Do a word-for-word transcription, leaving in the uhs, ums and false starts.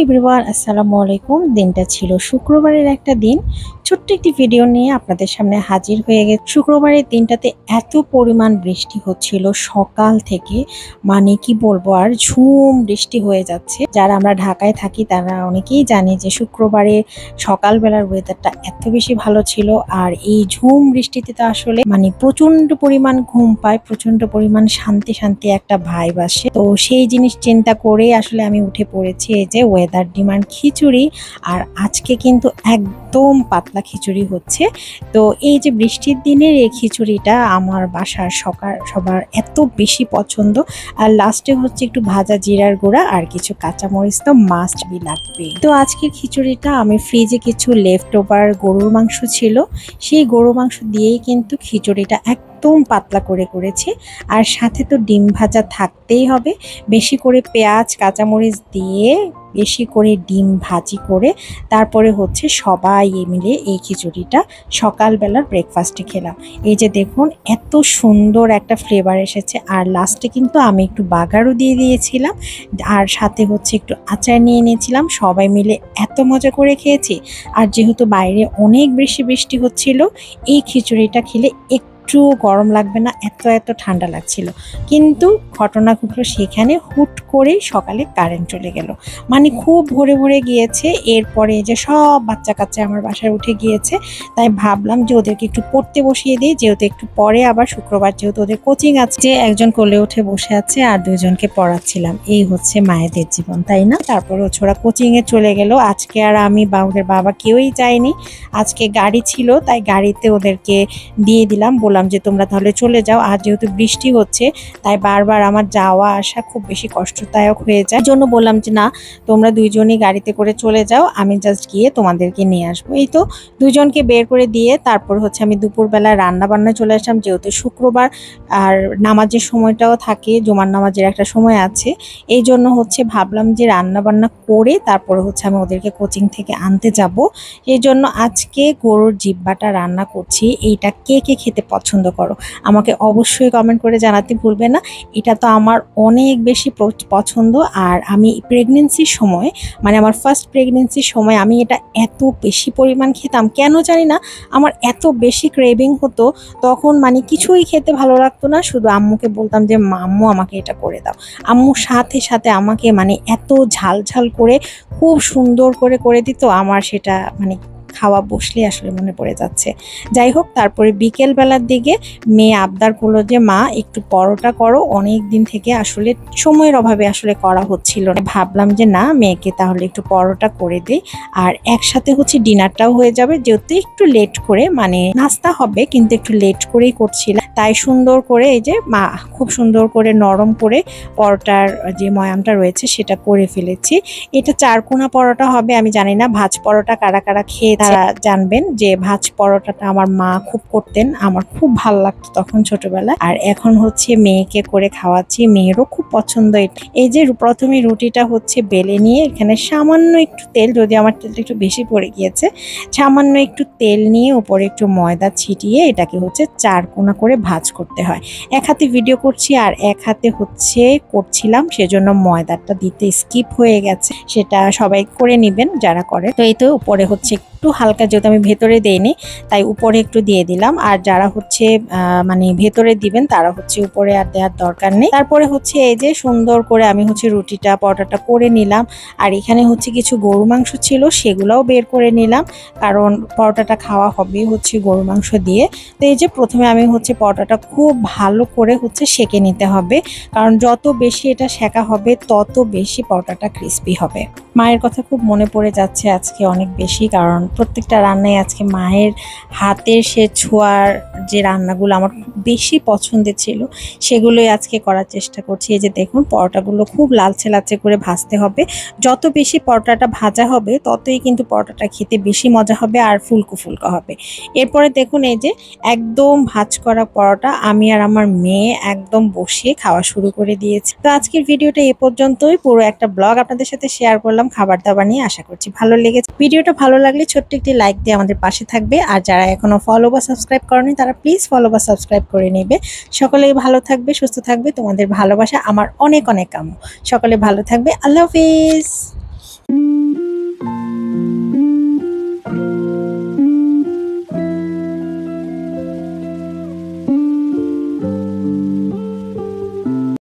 Everyone, আসসালামু আলাইকুম। দিনটা ছিল শুক্রবারের একটা দিন। ছোট্ট একটি ভিডিও নিয়ে আপনাদের সামনে হাজির হয়ে গেছে। শুক্রবারের দিনটাতে এত পরিমাণ বৃষ্টি হচ্ছিল সকাল থেকে, মানে কি বলবো আর, ঝুম বৃষ্টি হয়ে যাচ্ছে। যারা আমরা ঢাকায় থাকি তারা অনেকেই জানে যে শুক্রবারে সকালবেলার ওয়েদারটা এত বেশি ভালো ছিল। আর এই ঝুম বৃষ্টিতে তো আসলে মানে প্রচন্ড পরিমাণ ঘুম পায়, প্রচন্ড পরিমাণ শান্তি শান্তি একটা ভাইব আসে। তো সেই জিনিস চিন্তা করে আসলে আমি উঠে পড়েছি এই যে ওয়েদার ডিমান্ড খিচুড়ি। আর আজকে কিন্তু একদম পাতলা খিচুড়ি হচ্ছে। তো এই যে বৃষ্টির দিনের এই খিচুড়িটা আমার বাসার সকাল সবার এত বেশি পছন্দ। আর লাস্টে হচ্ছে একটু ভাজা জিরার গুঁড়া আর কিছু কাঁচামরিচ তো মাস্ট বি লাগবে। তো আজকের খিচুড়িটা আমি ফ্রিজে কিছু লেফট ওভার গরুর মাংস ছিল, সেই গরুর মাংস দিয়েই কিন্তু খিচুড়িটা একদম পাতলা করে করেছি। আর সাথে তো ডিম ভাজা থাকতেই হবে, বেশি করে পেঁয়াজ কাঁচামরিচ দিয়ে বেশি করে ডিম ভাজি করে তারপরে হচ্ছে সবাই মিলে এই খিচুড়িটা সকালবেলার ব্রেকফাস্টে খেলাম। এই যে দেখুন এত সুন্দর একটা ফ্লেভার এসেছে। আর লাস্টে কিন্তু আমি একটু বাগারও দিয়ে দিয়েছিলাম, আর সাথে হচ্ছে একটু আচার নিয়ে নিয়েছিলাম। সবাই মিলে এত মজা করে খেয়েছি। আর যেহেতু বাইরে অনেক বেশি বৃষ্টি হচ্ছিল, এই খিচুড়িটা খেলে একটু গরম লাগবে না, এত এত ঠান্ডা লাগছিল। কিন্তু ঘটনা ঘটলো সেখানে, হুট করে সকালে কারেন্ট চলে গেল, মানে খুব ভোরে ভোরে গিয়েছে। এরপরে যে সব বাচ্চা কাচ্চা আমার বাসায় উঠে গিয়েছে, তাই ভাবলাম যে ওদেরকে একটু পড়তে বসিয়ে দিই, যেহেতু একটু পরে আবার শুক্রবার যেহেতু ওদের কোচিং আছে। যে একজন কোলে উঠে বসে আছে আর দুজনকে পড়াচ্ছিলাম। এই হচ্ছে মায়েদের জীবন, তাই না? তারপরে ওরা কোচিং এ চলে গেল। আজকে আর আমি বা ওদের বাবা কেউই যায়নি, আজকে গাড়ি ছিল তাই গাড়িতে ওদেরকে দিয়ে দিলাম, বললাম যে তোমরা তাহলে চলে যাও। আর যেহেতু বৃষ্টি হচ্ছে তাই বারবার আমার যাওয়া আসা খুব বেশি কষ্টদায়ক হয়ে যায়, জন্য বললাম যে না, তোমরা দুইজনই গাড়িতে করে চলে যাও, আমি জাস্ট গিয়ে তোমাদেরকে নিয়ে আসবো। এই তো দুজনকে বের করে দিয়ে তারপর হচ্ছে আমি দুপুরবেলা রান্না বান্নায় চলে আসলাম। যেহেতু শুক্রবার আর নামাজের সময়টাও থাকে, জুমার নামাজের একটা সময় আছে, এই জন্য হচ্ছে ভাবলাম যে রান্না বান্না করে তারপরে হচ্ছে আমি ওদেরকে কোচিং থেকে আনতে যাব। এই জন্য আজকে গরুর জিহ্বাটা রান্না করছি। এইটা কে কে খেতে পছন্দ করো আমাকে অবশ্যই কমেন্ট করে জানাতে ভুলবে না। এটা তো আমার অনেক বেশি পছন্দ। আর আমি প্রেগনেন্সির সময়, মানে আমার ফার্স্ট প্রেগনেন্সির সময় আমি এটা এত বেশি পরিমাণ খেতাম, কেন জানি না আমার এত বেশি ক্রেভিং হতো। তখন মানে কিছুই খেতে ভালো লাগতো না, শুধু আম্মুকে বলতাম যে আম্মু আমাকে এটা করে দাও। আম্মুর সাথে সাথে আমাকে মানে এত ঝাল ঝাল করে খুব সুন্দর করে করে দিত, আমার সেটা মানে খাওয়া বসলে আসলে মনে পড়ে যাচ্ছে। যাই হোক, তারপরে বিকেল বেলার দিকে মেয়ে আবদার করলো যে মা একটু পরোটা করো, অনেক দিন থেকে আসলে সময়ের অভাবে আসলে করা হচ্ছিল না। ভাবলাম যে না, মেয়েকে তাহলে একটু পরোটা করে দিই, আর একসাথে হচ্ছে ডিনারটাও হয়ে যাবে। যেহেতু একটু লেট করে, মানে নাস্তা হবে কিন্তু একটু লেট করেই করছিলাম, তাই সুন্দর করে এই যে মা খুব সুন্দর করে নরম করে পরোটার যে ময়ামটা রয়েছে সেটা করে ফেলেছি। এটা চারকোনা পরোটা হবে। আমি জানি না ভাজ পরোটা কারা কারা খেয়ে তারা জানবেন যে ভাজ পরোটাটা আমার মা খুব করতেন, আমার খুব ভালো লাগতো তখন ছোটবেলায়। আর এখন হচ্ছে মেয়েকে করে খাওয়াচ্ছি, মেয়েরও খুব পছন্দ। এই যে প্রথমে রুটিটা হচ্ছে বেলে নিয়ে এখানে সামান্য একটু তেল, যদি আমার তেলটা একটু বেশি পড়ে গিয়েছে, সামান্য একটু তেল নিয়ে উপরে একটু ময়দা ছিটিয়ে এটাকে হচ্ছে চার কোনা করে ভাজ করতে হয়। এক হাতে ভিডিও করছি আর এক হাতে হচ্ছে করছিলাম, সেজন্য ময়দাটা দিতে স্কিপ হয়ে গেছে, সেটা সবাই করে নেবেন যারা করে। তো এই তো উপরে হচ্ছে একটু হালকা, যেহেতু আমি ভেতরে দেইনি তাই উপরে একটু দিয়ে দিলাম। আর যারা হচ্ছে মানে ভেতরে দিবেন তারা হচ্ছে উপরে আর দেওয়ার দরকার নেই। তারপরে হচ্ছে এই যে সুন্দর করে আমি হচ্ছে রুটিটা পরোটাটা করে নিলাম। আর এখানে হচ্ছে কিছু গরু মাংস ছিল, সেগুলোও বের করে নিলাম, কারণ পরোটাটা খাওয়া হবে হচ্ছে গরু মাংস দিয়ে। তো এই যে প্রথমে আমি হচ্ছে পরোটাটা খুব ভালো করে হচ্ছে সেঁকে নিতে হবে, কারণ যত বেশি এটা সেঁকা হবে তত বেশি পরোটাটা ক্রিস্পি হবে। মায়ের কথা খুব মনে পড়ে যাচ্ছে আজকে অনেক বেশি, কারণ প্রত্যেকটা রান্নায় আজকে মায়ের হাতের সে ছোঁয়ার যে রান্নাগুলো আমার খুব বেশি পছন্দের ছিল সেগুলোই আজকে করার চেষ্টা করছি। এই যে দেখুন পরোটাগুলো খুব লালচে লালচে করে ভাজতে হবে। যত বেশি পরোটাটা ভাজা হবে ততই কিন্তু পরোটাটা খেতে বেশি মজা হবে আর ফুলকো ফুলকো হবে। এরপরে দেখুন এই যে একদম ভাজ করা পরোটা আমি আর আমার মেয়ে একদম বসে খাওয়া শুরু করে দিয়েছি। তো আজকের ভিডিওটা এ পর্যন্তই। পুরো একটা ব্লগ আপনাদের সাথে শেয়ার করলাম খাবার দাবার নিয়ে, আশা করছি ভালো লেগেছে। ভিডিওটা ভালো লাগলে ছোট্ট একটি লাইক দিয়ে আমাদের পাশে থাকবে। আর যারা এখনো ফলো বা সাবস্ক্রাইব করেনি তারা প্লিজ ফলো বা সাবস্ক্রাইব করে নেবে। সকলেই ভালো থাকবে, সুস্থ থাকবে, তোমাদের ভালোবাসা আমার অনেক অনেক কাম্য। সকলে ভালো থাকবে। আল্লাহ হাফিজ।